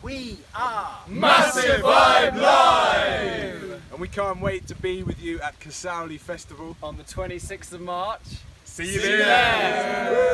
We are Massive Vibe Live! And we can't wait to be with you at Kasauli Festival on the 26th of March. See you there!